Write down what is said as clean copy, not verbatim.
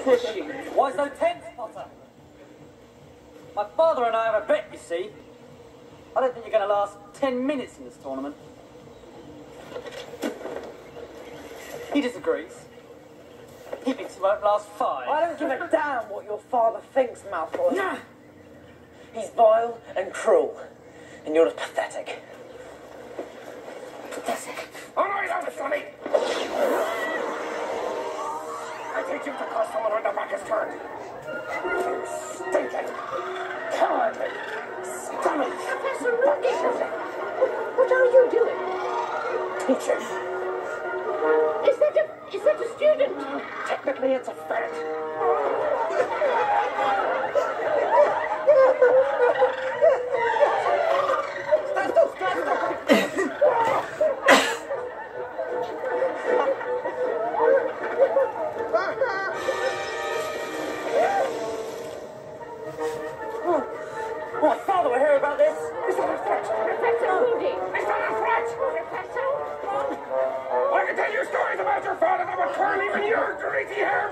pushing. Why so tense, Potter? My father and I have a bet, you see. I don't think you're going to last 10 minutes in this tournament. He disagrees. He thinks you won't last 5. I don't give a damn what your father thinks, Malfoy. Nah. He's vile and cruel, and you're just pathetic. Pathetic. All right, out, Sonny. I teach you to call someone when the back is turned. You stinking, cowardly, scummy. Professor Rookie! What are you doing? Teaching. Is that a student? Technically, it's a fact. My father will hear about this. Is that a threat? Professor Moody! Is that a threat? Professor! I can tell you stories about your father that would curl even your greasy hair